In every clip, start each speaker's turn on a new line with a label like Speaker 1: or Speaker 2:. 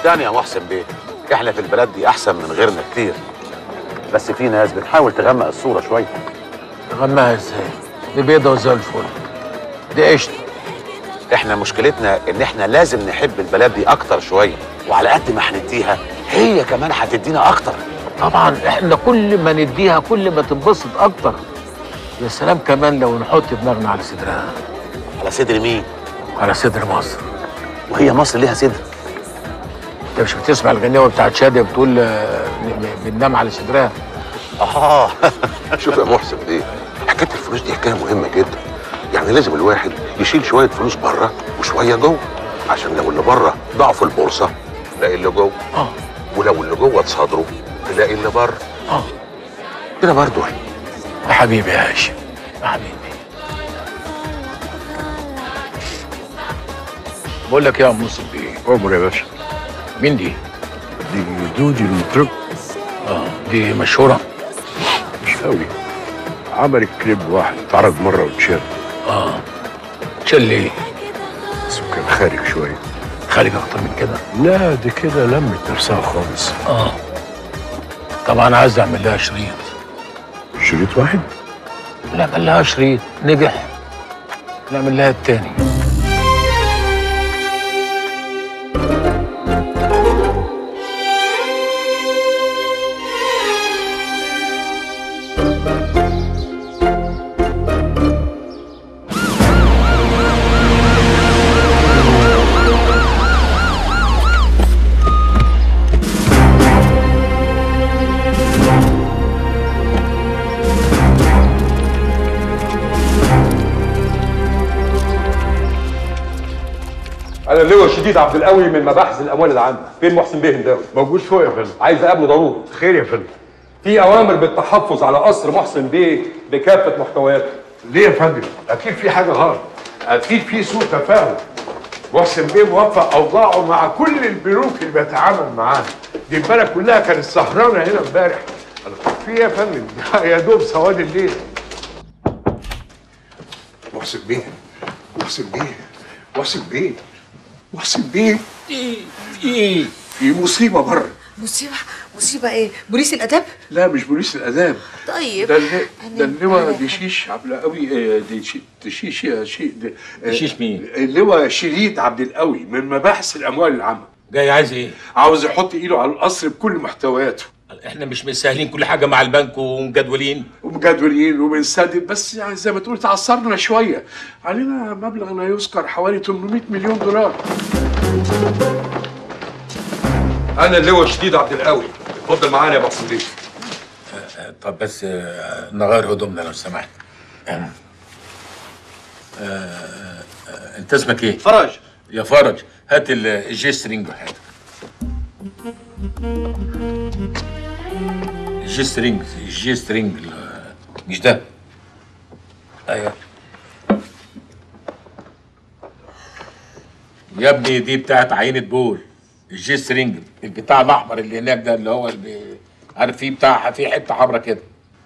Speaker 1: صدقني يا محسن بيه، احنا في البلد دي احسن من غيرنا كتير، بس في ناس بتحاول تغمق الصوره شويه.
Speaker 2: تغمقها ازاي؟ دي بيضه وزي الفل، دي قشطه.
Speaker 1: احنا مشكلتنا ان احنا لازم نحب البلد دي اكتر شويه، وعلى قد ما هنديها هي كمان هتدينا اكتر.
Speaker 2: طبعا احنا كل ما نديها كل ما تنبسط اكتر. يا سلام كمان لو نحط دماغنا على صدرها.
Speaker 1: على صدر مين؟
Speaker 2: على صدر مصر.
Speaker 1: وهي مصر ليها صدر؟
Speaker 2: انت مش بتسمع الغنيوه بتاعت شاديه بتقول بننام على صدرها؟
Speaker 3: شوف يا محسن بيه، حكايه الفلوس دي حكايه مهمه جدا. يعني لازم الواحد يشيل شويه فلوس بره وشويه جوه، عشان لو اللي بره ضاع في البورصه تلاقي اللي جوه، ولو اللي جوه اتصادروا تلاقي اللي بره. كده برضه.
Speaker 2: يا حبيبي يا هاشم، يا حبيبي. بقول لك يا ام نصر بيه.
Speaker 4: امر يا باشا.
Speaker 2: مين دي؟
Speaker 4: دي دودي المطرب.
Speaker 2: دي مشهوره؟
Speaker 4: مش قوي، عملت كليب واحد اتعرض مره واتشال.
Speaker 2: اتشال ليه؟
Speaker 4: بس كان خارج شويه.
Speaker 2: خارج اكتر من كده؟
Speaker 4: لا دي كده لمت نفسها خالص.
Speaker 2: طبعا عايز اعمل لها شريط.
Speaker 4: شريط واحد؟
Speaker 2: لا عمل لها شريط نجح، نعمل لها التاني.
Speaker 5: أنا اللواء شديد عبد القوي من مباحث الأموال العامة. فين محسن بيه هنداوي؟
Speaker 4: موجود فوق يا فندم.
Speaker 5: عايز أقابله ضروري.
Speaker 4: خير يا فندم.
Speaker 5: في أوامر بالتحفظ على قصر محسن بيه بكافة محتوياته.
Speaker 4: ليه يا فندم؟ أكيد في حاجة غلط، أكيد في سوء تفاهم. محسن بيه موفق أوضاعه مع كل البنوك اللي بيتعامل معاها. دي البلد كلها كانت سهرانة هنا امبارح. في إيه يا فندم؟ يا دوب سواد الليل. محسن بيه، محسن بيه، محسن بيه، محسن بيه.
Speaker 6: ايه؟
Speaker 4: في مصيبة بره.
Speaker 6: مصيبة ايه؟ بوليس الاداب؟
Speaker 4: لا مش بوليس الاداب.
Speaker 6: طيب
Speaker 4: ده اللواء دشيش عبد القوي. دشيش
Speaker 6: مين؟
Speaker 4: اللواء شديد عبد القوي من مباحث الاموال العامة.
Speaker 2: جاي عايز ايه؟
Speaker 4: عاوز يحط ايده على القصر بكل محتوياته.
Speaker 2: احنا مش مسهلين كل حاجه مع البنك ومجدولين
Speaker 4: وبنسدد، بس يعني زي ما تقول تعثرنا شويه. علينا مبلغ لا يذكر حوالي 800 مليون دولار.
Speaker 5: أنا اللواء شديد عبد القوي. اتفضل معانا يا محسن بيه.
Speaker 2: طب بس نغير هدومنا لو سمحت. انت اسمك ايه؟
Speaker 7: فرج.
Speaker 2: يا فرج هات الجي سترينج وحياتك. الجي سترينج مش ده؟ ايوه يا ابني، دي بتاعت عينة بول. الجي سترينج البتاع الاحمر اللي هناك ده، اللي هو عارف فيه بتاع فيه حته حمراء كده.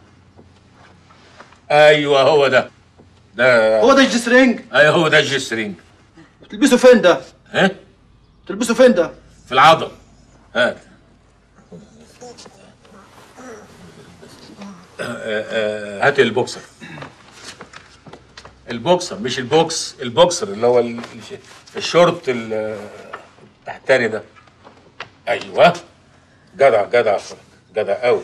Speaker 2: ايوه هو ده.
Speaker 7: هو ده الجي سترينج؟
Speaker 2: ايوه هو ده الجي سترينج.
Speaker 7: تلبسه فين ده؟
Speaker 2: ها؟
Speaker 7: تلبسه فين ده؟
Speaker 2: في العضل. هات. هات البوكسر. البوكسر مش البوكس، البوكسر اللي هو الشورت التحتاني ده. ايوه جدع جدع جدع قوي.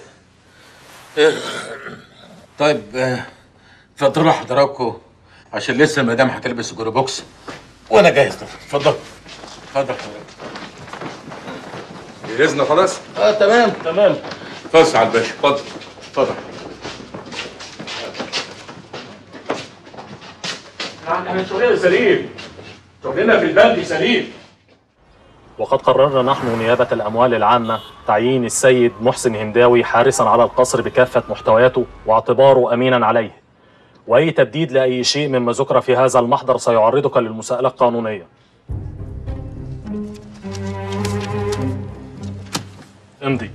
Speaker 2: طيب اتفضلوا حضراتكم عشان لسه المدام هتلبس الجوري بوكس وانا جاهز. اتفضل اتفضل حضرتك.
Speaker 5: جهزنا خلاص؟
Speaker 2: تمام. فص على الباشا. اتفضل. احنا شغلنا سليم، شغلنا في البنك سليم.
Speaker 8: وقد قررنا نحن نيابة الأموال العامة تعيين السيد محسن هنداوي حارسا على القصر بكافة محتوياته واعتباره أمينا عليه، وأي تبديد لأي شيء مما ذكر في هذا المحضر سيعرضك للمساءلة القانونية. امضي.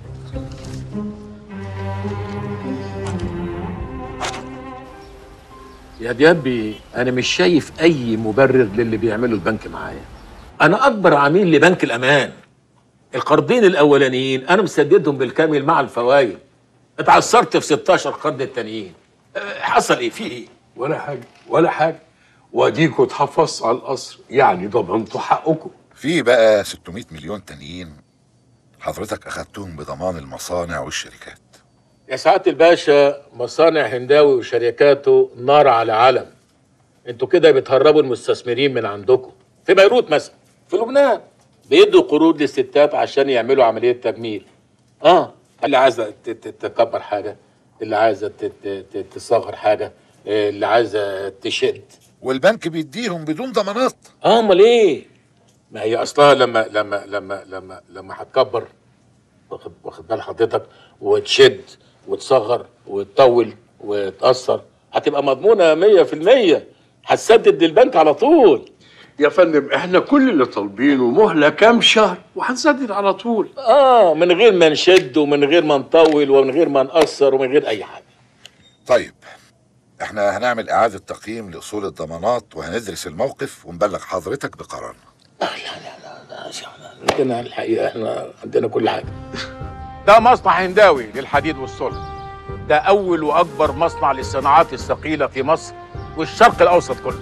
Speaker 2: يا ديابي انا مش شايف اي مبرر للي بيعمله البنك معايا. انا اكبر عميل لبنك الامان، القرضين الاولانيين انا مسددهم بالكامل مع الفوائد. اتعثرت في 16 قرض التانيين. حصل ايه؟ في ايه؟
Speaker 4: ولا حاجه ولا حاجه، واديكوا اتحفظتوا على القصر، يعني ضمنتوا حقكم.
Speaker 9: في بقى 600 مليون تانيين حضرتك اخدتهم بضمان المصانع والشركات.
Speaker 2: يا سعاده الباشا، مصانع هنداوي وشركاته نار على علم. انتوا كده بتهربوا المستثمرين من عندكم. في بيروت مثلا، في لبنان بيدوا قروض للستات عشان يعملوا عمليه تجميل. اللي عايزه تكبر حاجه، اللي عايزه تصغر حاجه، اللي عايزه تشد،
Speaker 9: والبنك بيديهم بدون ضمانات.
Speaker 2: امال ايه؟ ما هي اصلها لما هتكبر، واخد بال حضرتك، وتشد وتصغر وتطول وتأثر، هتبقى مضمونه 100%، هتسدد للبنك على طول.
Speaker 4: يا فندم احنا كل اللي طالبينه مهله كام شهر وهنسدد على طول.
Speaker 2: من غير ما نشد ومن غير ما نطول ومن غير ما نقصر ومن غير اي حاجه.
Speaker 9: طيب احنا هنعمل اعاده تقييم لاصول الضمانات وهندرس الموقف ونبلغ حضرتك بقرارنا.
Speaker 2: لا عندنا الحقيقه، احنا عندنا كل حاجه. ده مصنع هنداوي للحديد والصلب. ده اول واكبر مصنع للصناعات الثقيله في مصر والشرق الاوسط كله.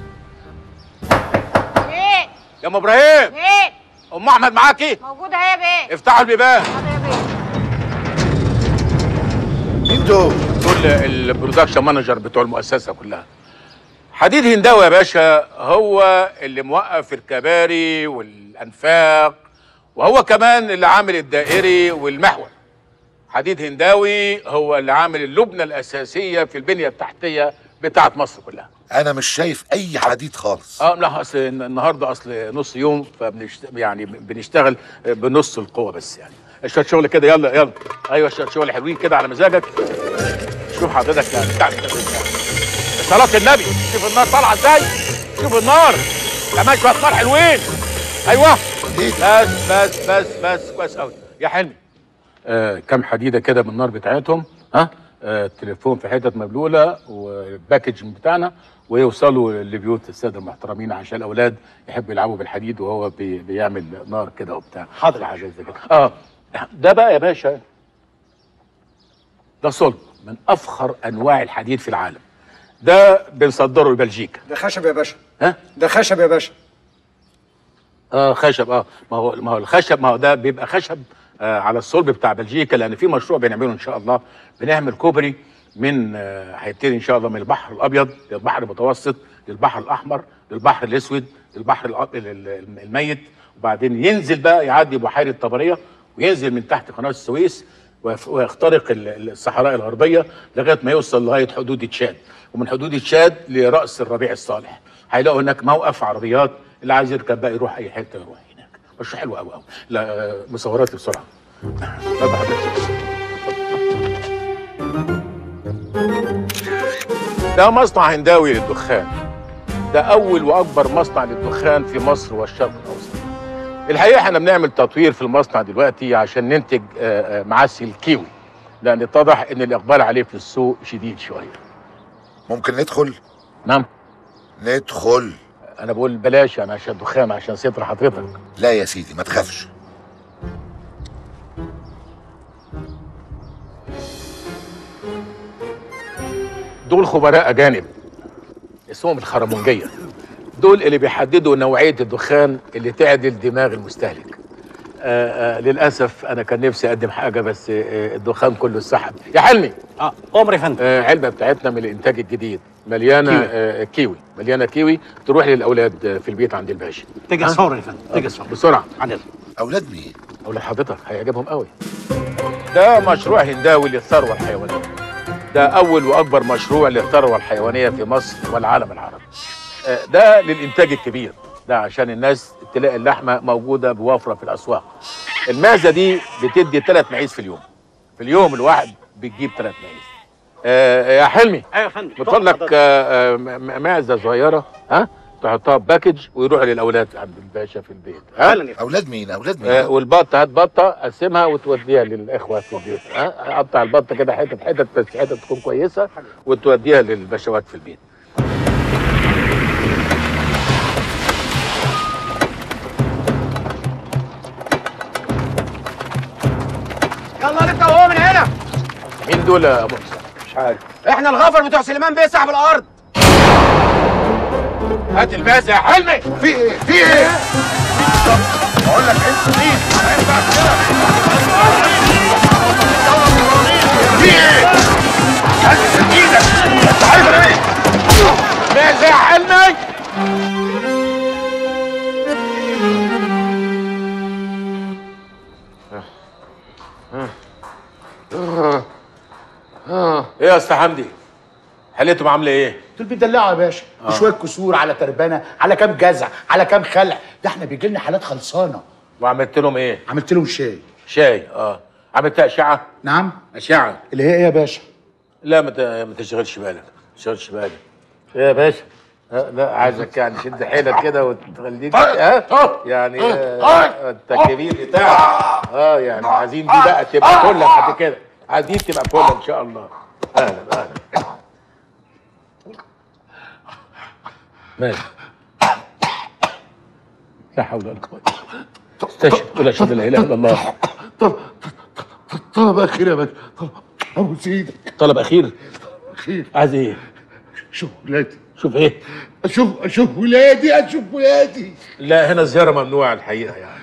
Speaker 10: ايه
Speaker 2: يا ام ابراهيم؟
Speaker 10: ايه؟
Speaker 2: ام احمد معاكي؟
Speaker 10: موجوده اهي يا بيه.
Speaker 2: افتحوا البيبان.
Speaker 9: مين دول؟
Speaker 2: دول البرودكشن مانجر بتوع المؤسسه كلها. حديد هنداوي يا باشا هو اللي موقف الكباري والانفاق، وهو كمان اللي عامل الدائري والمحور. حديد هنداوي هو اللي عامل اللبنه الاساسيه في البنيه التحتيه بتاعت مصر كلها.
Speaker 9: انا مش شايف اي حديد خالص.
Speaker 2: لا، اصل النهارده نص يوم، يعني بنشتغل بنص القوه بس. يعني شويه شغل كده، يلا ايوه شويه شغل حلوين كده على مزاجك. شوف حضرتك يعني بتاع صلاة النبي، شوف النار طالعه ازاي، شوف النار كمان شويه نار حلوين. ايوه بس كويس قوي يا حلمي. كام حديده كده من النار بتاعتهم، التليفون في حتت مبلوله والباكج بتاعنا، ويوصلوا لبيوت الساده المحترمين عشان الاولاد يحبوا يلعبوا بالحديد وهو بيعمل نار كده وبتاع.
Speaker 7: حاضر.
Speaker 2: حاجه زي كده. ده بقى يا باشا، ده صلب من افخر انواع الحديد في العالم. ده بنصدره لبلجيكا.
Speaker 7: ده خشب يا باشا.
Speaker 2: ده
Speaker 7: خشب يا باشا.
Speaker 2: خشب. ما هو الخشب، ما هو ده بيبقى خشب على الصلب بتاع بلجيكا، لان في مشروع بنعمله ان شاء الله. بنعمل كوبري من هيبتدي ان شاء الله من البحر الابيض للبحر المتوسط للبحر الاحمر للبحر الاسود للبحر الميت، وبعدين ينزل بقى يعدي بحيره طبريه وينزل من تحت قناه السويس ويخترق الصحراء الغربيه لغايه ما يوصل لغايه حدود تشاد، ومن حدود تشاد لراس الربيع الصالح. هيلاقوا هناك موقف عربيات، اللي عايز يركب بقى يروح اي حته يروح هناك. مشروع حلو قوي. لا مصورات بسرعه. يلا حضرتك. ده مصنع هنداوي للدخان. ده اول واكبر مصنع للدخان في مصر والشرق الاوسط. الحقيقه احنا بنعمل تطوير في المصنع دلوقتي عشان ننتج معسل كيوي، لان اتضح ان الاقبال عليه في السوق شديد شويه.
Speaker 9: ممكن ندخل؟
Speaker 2: نعم
Speaker 9: ندخل.
Speaker 2: انا بقول بلاش، انا عشان دخان، عشان ستر حضرتك.
Speaker 9: لا يا سيدي ما تخافش.
Speaker 2: دول خبراء اجانب اسمهم الخرمونجيه. دول اللي بيحددوا نوعيه الدخان اللي تعدل دماغ المستهلك. للاسف انا كان نفسي اقدم حاجه بس الدخان كله اتسحب. يا حلمي
Speaker 7: امر يا فندم.
Speaker 2: علبه بتاعتنا من الانتاج الجديد مليانه كيوي. مليانه كيوي تروح للاولاد في البيت عند الباشا.
Speaker 7: تيجي صور يا فندم، تيجي صور
Speaker 2: بسرعه.
Speaker 7: عدل.
Speaker 9: اولاد مين؟
Speaker 2: اولاد حضرتك هيعجبهم قوي. ده مشروع هنداوي للثروه الحيوانيه. ده اول واكبر مشروع للثروه الحيوانيه في مصر والعالم العربي. ده للانتاج الكبير، ده عشان الناس تلاقي اللحمه موجوده بوفره في الاسواق. المعزه دي بتدي 3 معيز في اليوم. في اليوم الواحد بتجيب 3 معيز. يا حلمي.
Speaker 7: ايوه يا فندم.
Speaker 2: بتقول لك معزه صغيره تحطها في باكج ويروح للاولاد عند الباشا في البيت.
Speaker 9: اولاد مين؟ اولاد مين؟
Speaker 2: والبطه، هات بطه قسمها وتوديها للاخوه في البيت. قطع البطه كده حتت بس حتت تكون كويسه وتوديها للبشوات في البيت. مين دول يا ابو حسام؟
Speaker 7: مش عارف.
Speaker 1: احنا الغفر بتوع سليمان بيه صاحب الارض.
Speaker 2: هات الماس يا حلمي.
Speaker 3: في ايه؟ في ايه؟ بقول لك انت مين؟ ما ينفعش كده. في ايه؟ هات ايدك. انت عايز ايه؟
Speaker 2: ماس يا حلمي. ايه يا استاذ حمدي؟ حالتهم عامله ايه؟
Speaker 7: دول بيدلعوا يا باشا، شويه كسور على تربانه على كام جزع على كام خلع، ده احنا بيجي لنا حالات خلصانه.
Speaker 2: وعملت لهم ايه؟
Speaker 7: عملت لهم شاي.
Speaker 2: شاي عملت اشعه؟
Speaker 7: نعم.
Speaker 2: اشعه
Speaker 7: اللي هي ايه يا باشا؟
Speaker 2: لا ما تشغلش بالك، ما تشغلش بالك. ايه يا باشا؟ لا عايزك يعني شد حيلك كده وتخليك يعني انت كبير بتاعك. يعني عايزين دي بقى تبقى كلك بعد كده، عايزين تبقى كلك ان شاء الله. اهلا. ماشي. لا حول ولا قوة. استشهد ولا اشهد لا اله الا الله.
Speaker 3: طلب اخير يا باشا. ابو سيدك.
Speaker 2: طلب اخير؟
Speaker 3: اخير.
Speaker 2: عايز ايه؟
Speaker 3: شوف ولادي.
Speaker 2: شوف ايه؟
Speaker 3: اشوف ولادي. اشوف ولادي.
Speaker 2: لا هنا الزيارة ممنوعة الحقيقة يعني.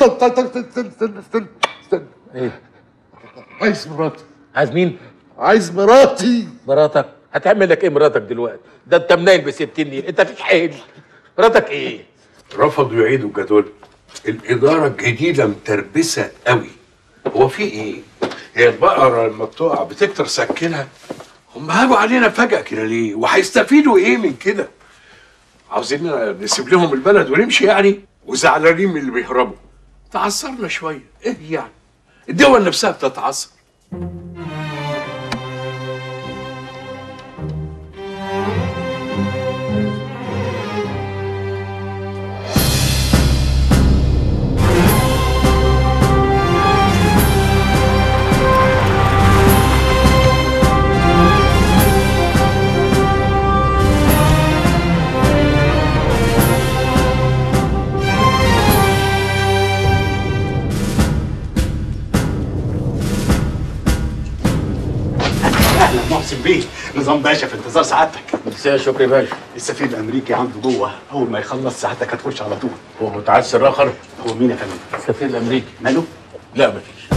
Speaker 3: استنى.
Speaker 2: ايه؟
Speaker 3: عايز مراتي.
Speaker 2: عايز مين؟
Speaker 3: عايز مراتي.
Speaker 2: مراتك؟ هتعمل لك ايه مراتك دلوقتي؟ ده انت منايل ب 60 نيل، انت فيك حيل. مراتك ايه؟
Speaker 4: رفضوا يعيدوا الجدول. الإدارة الجديدة متربسة قوي. هو في إيه؟ هي البقرة لما بتقع بتكتر سكنها؟ هم هاجوا علينا فجأة كده ليه؟ وهيستفيدوا إيه من كده؟ عاوزين نسيب لهم البلد ونمشي يعني؟ وزعلانين من اللي بيهربوا. تعثرنا شوية، إيه يعني؟ الدول نفسها بتتعثر.
Speaker 7: اهلا محسن بيه، نظام باشا في انتظار سعادتك.
Speaker 2: مساء شكري باشا.
Speaker 7: السفير الامريكي عنده جوه، اول ما يخلص سعادتك هتخش على طول.
Speaker 2: هو متعسر اخر؟
Speaker 7: هو مين يا فندم؟
Speaker 2: السفير الامريكي.
Speaker 7: ماله؟
Speaker 2: لا مفيش.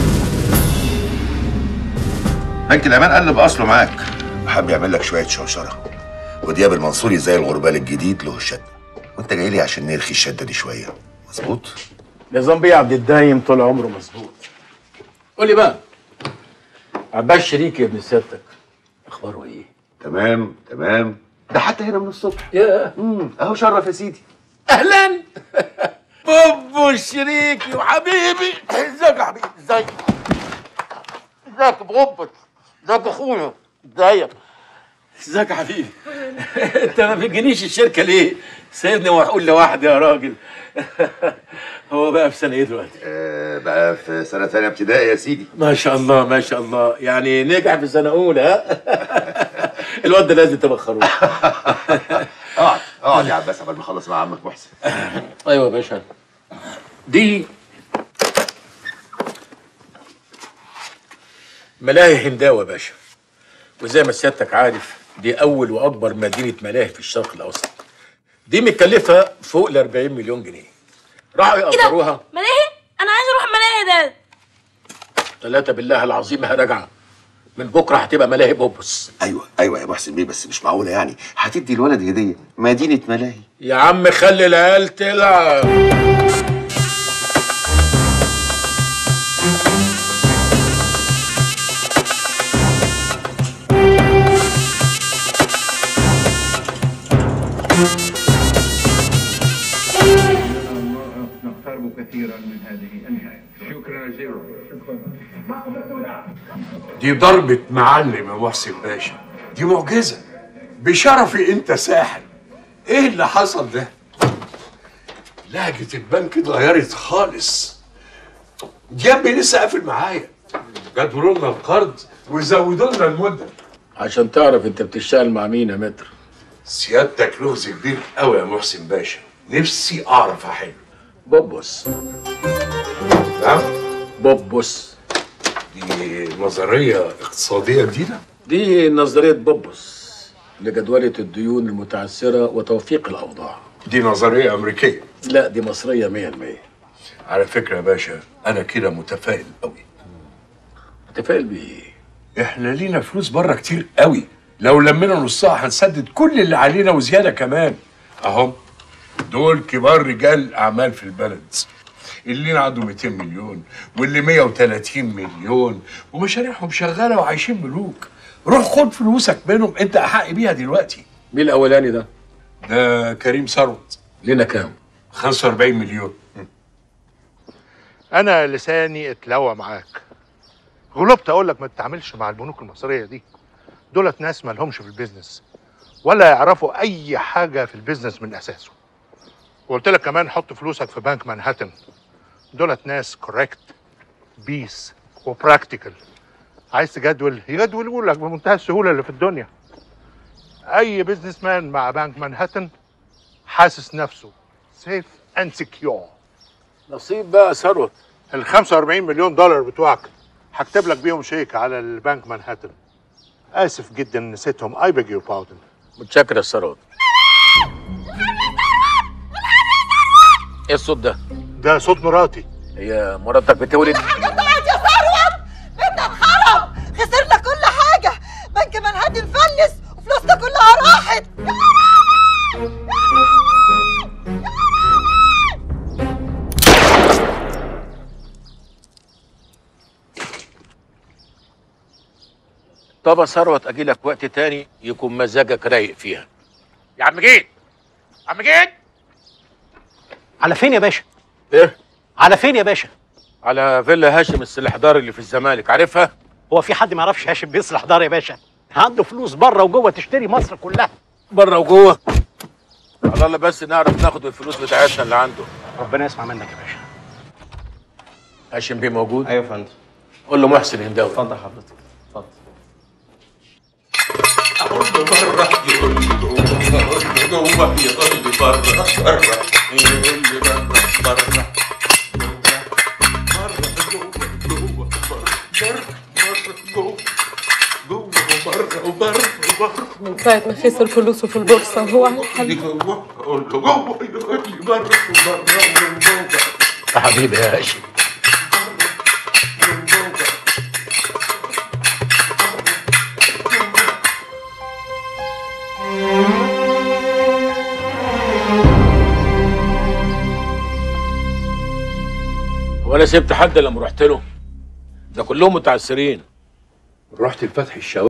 Speaker 9: بنك الامان قلب اصله معاك، حب يعمل لك شويه شوشره، ودياب المنصوري زي الغربال الجديد له الشده، وانت جاي لي عشان نرخي الشده دي شويه، مظبوط؟
Speaker 2: نظام بيه عبد الدايم طول عمره مظبوط. قول لي بقى، عباس شريكي يا ابن سيادتك اخباره ايه؟
Speaker 3: تمام. ده حتى هنا من الصبح.
Speaker 2: يا
Speaker 3: اهو شرف يا سيدي.
Speaker 2: اهلا. بوبو شريكي وحبيبي. ازيك يا حبيبي؟ ازيك يا بوبو؟ ازيك يا اخويا؟ ازيك يا حبيبي؟ انت ما بتجينيش الشركه ليه؟ سيبني واقول لوحدي يا راجل. هو بقى في سنه ايه دلوقتي؟
Speaker 3: بقى في سنه ثانيه ابتدائي يا سيدي.
Speaker 2: ما شاء الله ما شاء الله، يعني نجح في سنه اولى. ها؟ الواد ده لازم تبخروه.
Speaker 3: اقعد يا عباس قبل ما اخلص مع عمك محسن.
Speaker 2: ايوه يا باشا. دي ملاهي هنداوي يا باشا، وزي ما سيادتك عارف دي اول واكبر مدينه ملاهي في الشرق الاوسط. دي متكلفه فوق ال 40 مليون جنيه. راحوا يقدروها.
Speaker 10: ملاهي؟ انا عايز اروح ملاهي ده.
Speaker 2: 3 بالله العظيم راجعه. من بكره هتبقى ملاهي بوبس.
Speaker 3: ايوه يا محسن بيه، بس مش معقوله يعني هتدي الولد هديه مدينه ملاهي.
Speaker 2: يا عم خلي العيال تلعب.
Speaker 11: نقترب كثيرا من هذه النهايه. شكرا جزيلا.
Speaker 4: دي ضربة معلم يا محسن باشا، دي معجزة. بشرفي انت ساحر. ايه اللي حصل ده؟ لهجة البنك اتغيرت خالص. دياب لسه قافل معايا، جدولوا لنا القرض وزودوا لنا المدة.
Speaker 2: عشان تعرف انت بتشتغل مع مين يا متر.
Speaker 4: سيادتك لغز كبير قوي يا محسن باشا، نفسي اعرف احله.
Speaker 2: بوبس.
Speaker 4: نعم؟
Speaker 2: بوبس.
Speaker 4: دي دي نظريه اقتصاديه جديده؟
Speaker 2: دي نظريه بوبوس لجدولة الديون المتعثرة وتوفيق الأوضاع.
Speaker 4: دي نظريه امريكيه؟
Speaker 2: لا، دي مصرية 100%.
Speaker 4: على فكره يا باشا انا كده متفائل قوي.
Speaker 2: متفائل بايه؟
Speaker 4: احنا لينا فلوس بره كتير قوي، لو لمينا نصها هنسدد كل اللي علينا وزياده كمان. اهم دول كبار رجال اعمال في البلد، اللي عنده 200 مليون واللي 130 مليون ومشاريعهم شغاله وعايشين ملوك. روح خد فلوسك منهم، انت احق بيها دلوقتي.
Speaker 2: مين الاولاني ده؟
Speaker 4: ده كريم ثروت.
Speaker 2: لينا كام؟
Speaker 4: 45 مليون.
Speaker 12: انا لساني اتلوى معاك. غلبت اقول لك ما تتعاملش مع البنوك المصريه دي. دولت ناس ما لهمش في البيزنس ولا يعرفوا اي حاجه في البيزنس من اساسه. وقلت لك كمان حط فلوسك في بنك مانهاتن. دولت ناس كوريكت بيس وبراكتيكال. عايز تجدول يجدولوا لك بمنتهى السهوله اللي في الدنيا. اي بيزنس مان مع بنك مانهاتن حاسس نفسه سيف اند سكيور.
Speaker 2: نصيب بقى ثروت.
Speaker 12: ال 45 مليون دولار بتوعك هكتب لك بيهم شيك على البنك مانهاتن. اسف جدا نسيتهم. اي بيج يور باردن.
Speaker 2: متشكر يا ثروت. ايه الصوت ده؟
Speaker 12: ده صوت مراتي.
Speaker 2: هي مراتك بتولد؟
Speaker 13: يا ثروت بيتنا اتخرب، خسرنا كل حاجه، بنك مانهاتن فلس وفلوسنا كلها راحت.
Speaker 2: طب يا ثروت اجي لك وقت تاني يكون مزاجك رايق فيها. يا عم جيد، عم جيد.
Speaker 7: على فين يا باشا؟
Speaker 2: ايه؟
Speaker 7: على فين يا باشا؟
Speaker 2: على فيلا هاشم السلحدار اللي في الزمالك، عارفها؟
Speaker 7: هو في حد ما يعرفش هاشم بيصلح دار يا باشا؟ عنده فلوس بره وجوه تشتري مصر كلها.
Speaker 2: بره وجوه؟ على الله بس نعرف ناخد الفلوس بتاعتنا اللي عنده.
Speaker 7: ربنا يسمع منك يا باشا.
Speaker 2: هاشم بيه موجود؟
Speaker 14: ايوه يا فندم.
Speaker 2: قول له محسن هنداوي.
Speaker 14: اتفضل حضرتك، اتفضل.
Speaker 15: اقول له بره يقول لي جوه، اقول له جوه يقول لي بره، بره يقول لي بره،
Speaker 16: من ساعة ما خسر فلوسه في البورصة وهو على الحل.
Speaker 15: اقول له جوه يقول لي بره، بره
Speaker 2: يا حبيبي يا هاشم. ولا سبت حد لما رحت له؟ ده كلهم متعسرين.
Speaker 4: رحت لفتحي الشاوي